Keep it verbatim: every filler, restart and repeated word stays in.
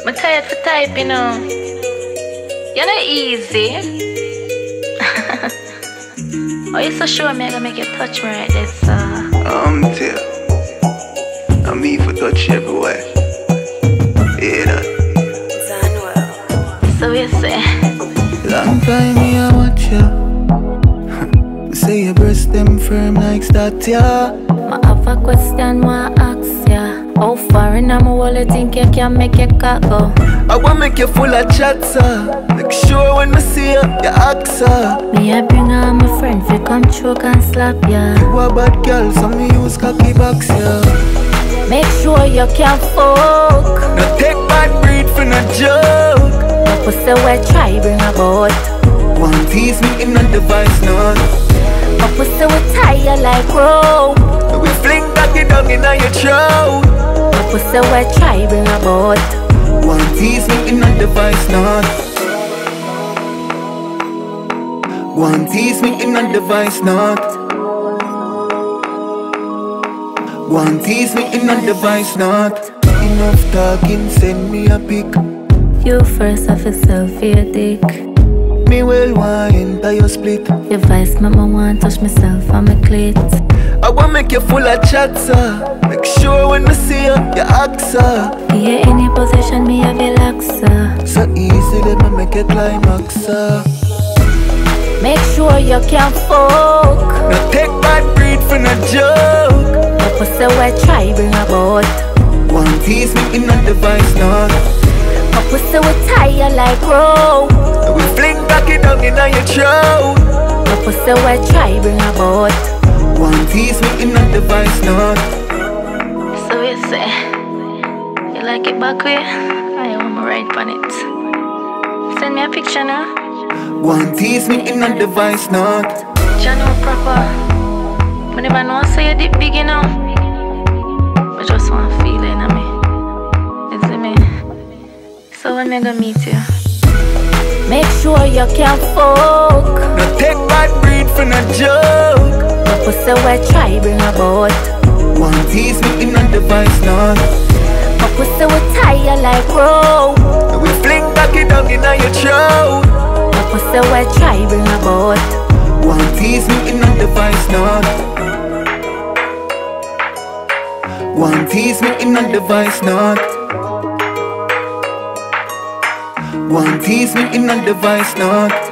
I'm tired for type, you know. You're not easy. Oh, you so sure me I gonna make you touch me right this, uh I'm tell. I'm me for touch you everywhere. Yeah, that. Dunwell. So you say? Long time me I watch you. Say your breast them firm like that, yeah. I have a question, I ask ya. How far in my wallet think you can make your cock go? I wanna make you full of chatter. Make sure when I see you, you ask her. Me I bring her my friend fi come choke and slap ya. You a bad girl, so me use cocky box, yeah. Make sure you can fuck. No take bad breed for no joke. My pussy wet try bring a boat. One tease me in a device, none. My pussy will tire like rope. We fling cocky down in your throat. My pussy wet try bring a boat. One tease me in a device, none. One tease me in a device, not. One tease me in a device, not. Enough talking, send me a pic. You first have a selfie, a dick. Me well want enter your split. Your vice mama want touch myself on my clit. I want make you full of chatter. Make sure when I see you, you ask her. Yeah, any position me have a laxa. So easy, let me make you climax, her. Make sure you can fuck. No take bad breed for no joke. My pussy wet try bring a boat. One tease me in a device, not. My pussy will tire like rope. We fling cocky down in your throat. My pussy wet try bring a boat. One tease me in a device, not. So you say, you like it back way? I want to write on it. Send me a picture now. One tease me in a device, not. Johnny Propa. I never know say you dip big enough. I just want to feel it in me. You see me? So when I gonna meet you? Make sure you can fuck. No take bad breed for no joke. My pussy wet try bring a boat. One tease me in a device, not. My pussy will tire like rope. We fling cocky down in your throat. My pussy wet try bring a boat. One tease me in a device, not. One tease me in a device, not. One tease me in a device, not.